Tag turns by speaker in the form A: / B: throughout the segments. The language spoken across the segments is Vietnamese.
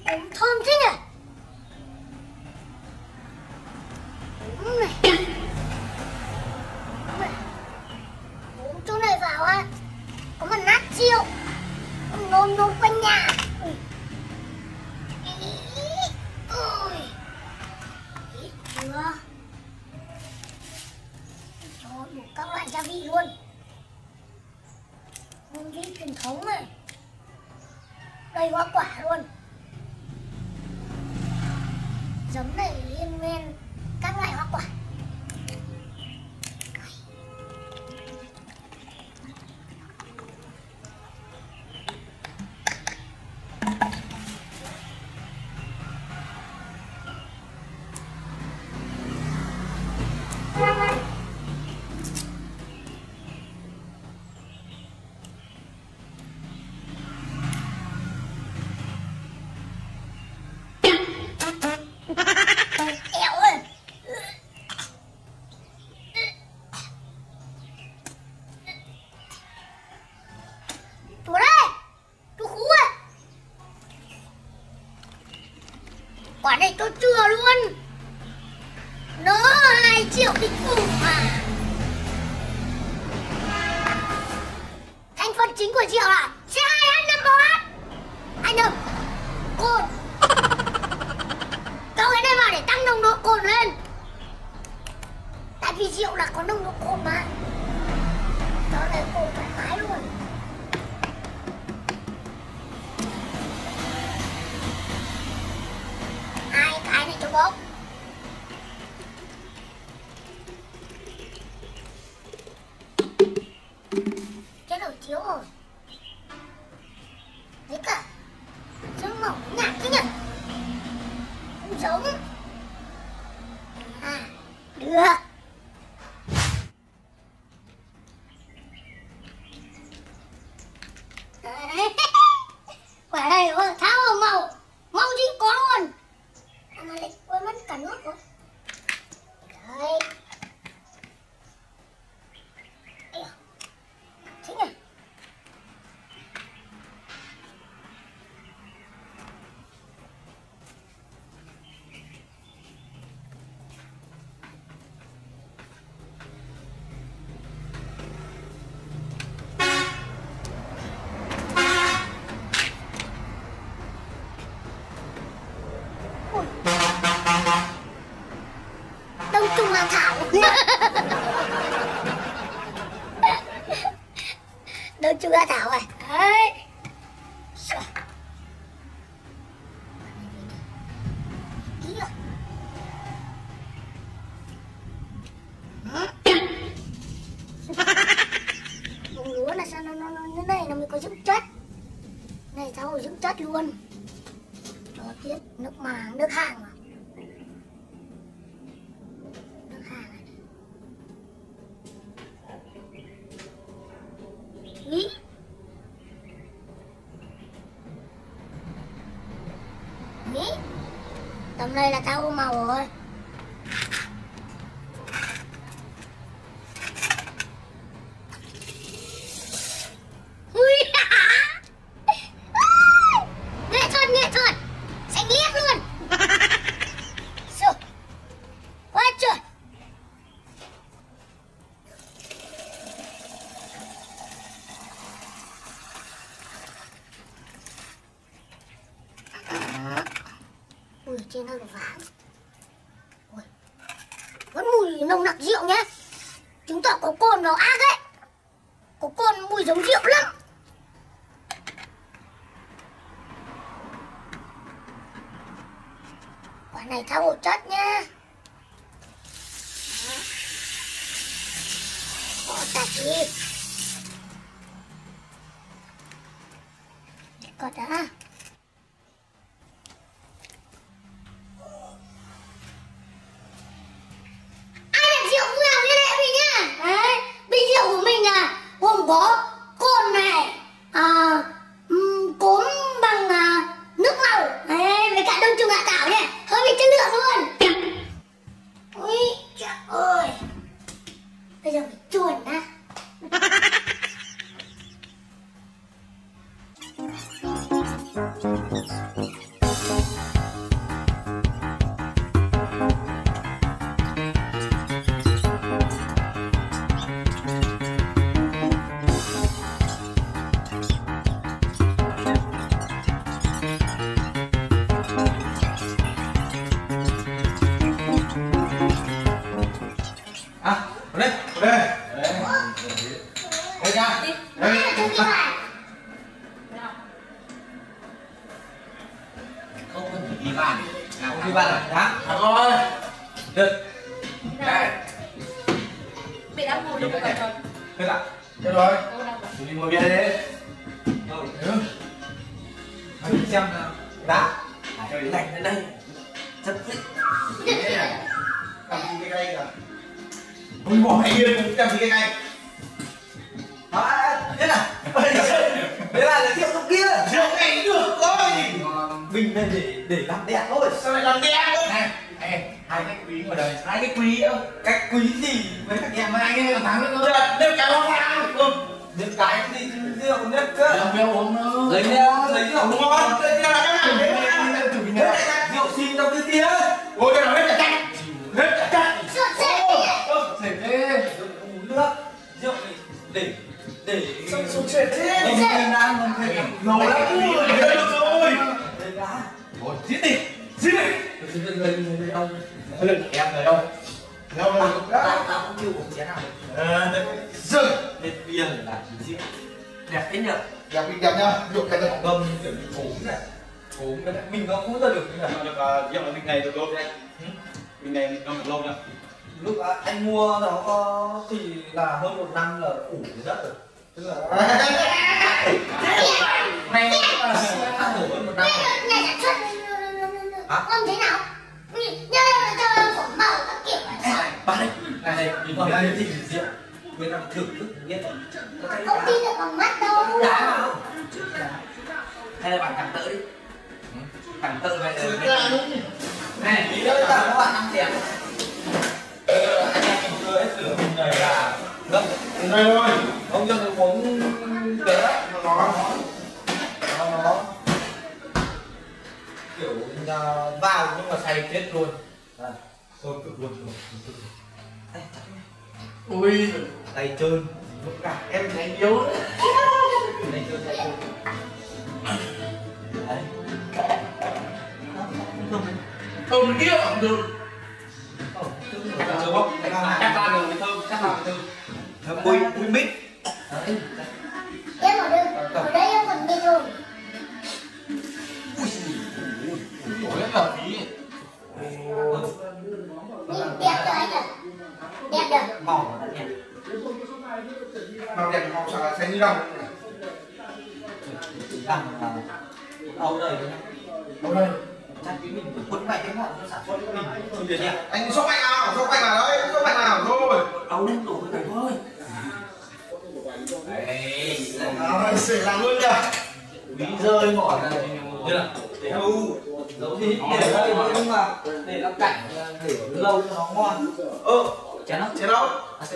A: Thơm thế nhỉ? Chỗ này vào á có mà nát chiêu, nôn nôn quanh nhà. Ít chưa? Cho đủ các loại gia vị luôn. Hương vị truyền thống này, đầy hoa quả luôn. Giấm này liên nguyên các loại hoa quả. Quả này tôi chừa luôn. Nó 2 triệu đi cùng mà. Thành phần chính của rượu là chai ăn năm bó. Anh ơi, cồn. Cậu cái này vào để tăng nồng độ cồn lên. Tại vì rượu là có nồng độ cồn mà. Đó là cồn thoải mái luôn. Cái này cho bốc. Chết rồi, thiếu rồi. Đấy cả trông mỏng nhạt thế nhỉ? Không giống. À, được. Đấy. Quả này tháo vào màu. Màu gì có luôn. Mà lại quên mất cả nước rồi. Đấy. Thế nhỉ? Đông trùng hạ thảo. Đông trùng hạ thảo này. Đấy. Bông lúa là sao nó như này nó mới có dưỡng chất. Này rau dưỡng chất luôn. Cho tiếp nước màng, nước hàng mà. Ý. Ý. Tầm này là tao màu rồi. Nghệ thuật xanh liếc luôn. Rồi. Quá trời. Ui, trên hơi váng. Ui, vẫn mùi nồng nặc rượu nhá. Chứng tỏ có cồn vào ác ấy. Có cồn mùi giống rượu lắm. Quả này thao bột chất nhá. Bỏ tạt đi. Còn đã. Ai đặt rượu vui nào liên hệ mình nhá. Đấy, bình rượu của mình là gồm có cồn này, cốm bằng nước màu, đấy, với cả đông trùng hạ thảo nhé, hơi bị chất lượng luôn. Ui trời ơi, bây giờ phải chuồn á.
B: Ghi bàn. Không ghi bàn là thắng. Thắng rồi. Được. Đây.
C: Bị đã ngồi được rồi.
B: Thế là. Được rồi. Mình ngồi bia đấy. Rồi. Mình xem đá. Trời lạnh đến đây. Rất thích. Thế này. Làm gì cái cây kìa. Mình bỏ hay yên làm gì cái cây. Thế này. Thế là giới thiệu lúc kia. Rượu này được thôi. Mình đây để làm đẹp thôi. Sao lại làm đẹp thôi? Này, hai cái quý ngoài đời. Hai cái quý đâu? Cách quý gì với các em hai cái thắng nữa thôi. Nếu cái hoa vàng không? Nếu cái gì rượu nhất cơ. Rượu béo uống nữa. Lấy rượu đúng không? Lấy rượu là cái này. Rượu xin đâu cái kia. Ôi cái nào hết cả chanh. Hết cả chanh. Sệt thế. Nước. Rượu để sụt sệt thế. Mình đang còn phải lâu lắm rồi. Được rồi. Đây đã. Ôi giết đi. Giết đi. Lên đâu? Lên em rồi đâu? Đâu rồi? Tao cũng chưa uống chén nào. Dừng. Lên bia là chỉ riêng. Đẹp thế nhỉ? Đẹp nhá. Ví dụ cái này ngâm kiểu ốm này. Ốm cái này mình nó cũng ra được như này. Được ví dụ là mình này được lâu đây. Mình này ngâm được lâu nhá. Lúc anh mua nó có thì là hơn 1 năm là ủ cái đất rồi. Tức là này ăn ủ hơn 1 năm.
A: Nhà sản xuất không thế nào? Nhớ là cho phổ màu các kiểu là
B: Ba đây, này mình còn đây thì rượu. Người ta thưởng thức biết.
A: không tin được bằng mắt đâu.
B: Hay là bạn cẳng tự đi. Cẳng tự này này tí nữa là các bạn ăn tiền. Anh em mình đưa hết sữa mình này là gấp đây thôi. Ông dân uống cái đó nó kiểu vào nhưng mà say chết luôn. Thôi cực luôn. Ui tay trơn lúc cả em thấy yếu tay trơn đấy. Thơm kia không được. Chưa bốc chắc là được thơm, chắc là thơm. Thơm bùi mít.
A: Em ở đây, ở đây em còn đi rồi.
B: Ủa rất là phí.
A: Đẹp rồi anh ạ. Đẹp được.
B: Màu đẹp.
D: Màu đẹp màu xanh như đồng.
B: Bằng Âu đây thôi.
D: Âu đây.
B: Chắc cái mình phải quấn mạnh cái họ sản xuất cái mình không được nhỉ?
D: Anh sốc mạnh nào đấy, sốc mạnh nào thôi.
B: Âu lên đổ cái này thôi. Đấy.
D: Sể làm luôn nhỉ.
B: Ví rơi ngỏ ra như là để giấu gì để ra nhưng mà để làm cảnh để lâu cho nó ngon. Chén đâu?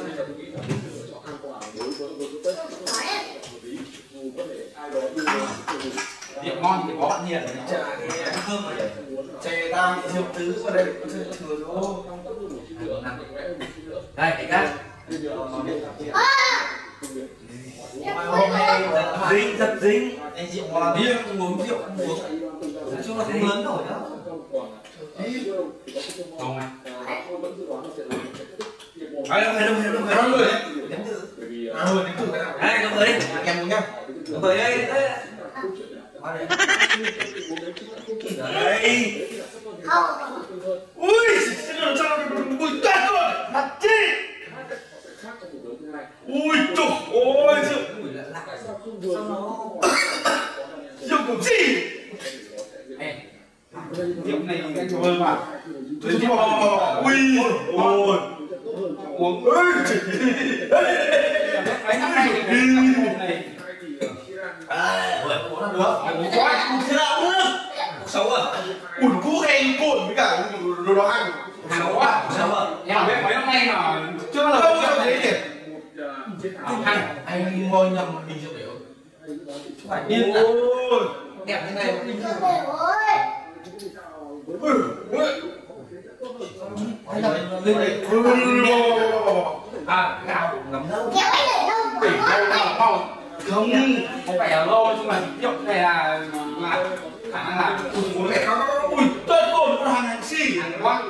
B: Rượu ngon thì có bạn Hiền để trà cái thơm rồi.
D: Chè ta bị rượu tứ vào đây thừa thôi.
B: Đây cái cắt.
A: Hôm nay
B: Dính thật dính. Anh rượu ngon. Bia không uống rượu không uống. Nói chung là không lớn nổi đâu. Không à. Đâu người. Đếm thử.
D: Đếm thử cái nào.
B: Đây đồng người đi.
D: Em muốn nhá.
B: Đồng người đây. Qua đây. Đấy.
A: không.
D: Ui, sao bụi toát rồi. Mặt chi. Ui trời ơi, rượu.
B: Mùi lạ lạ. Sao nó
D: Rượu kiểu gì?
B: Rượu này
D: Ôi mà. Ui, ôi. Uống ơi.
B: Cái này này. Uống là được.
D: Uống quá, uống thế nào nữa?
B: Xấu à?
D: Ui, cú khen cồn với cả đồ ăn.
B: Xấu à? Xấu à?
E: Em không biết mấy năm nay mà
D: Chưa bao giờ không thế nhỉ?
B: Anh ngồi nhầm bình rượu biểu. Phải điên à? Đẹp như này mà bình rượu. Hay là lên đây.
E: gạo
B: Ngắm đâu?
A: Kéo anh để đâu?
E: tỉ đâu mà không không phải là lô nhưng mà rượu này là khả năng là
D: Uống mẹ nó ui, tên cồn con hàng xì.
E: hàng quá.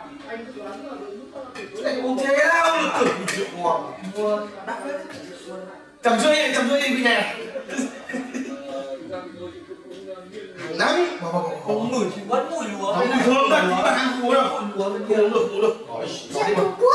D: Anh uống thế nào được tưởng bị rượu ngon.
B: Mua đắt hết.
D: 150 vì này. Nắng.
B: Không mùi thì vẫn mùi
D: mà tí mà ăn uống đâu. Uống được.
A: Chuyện Trung Quốc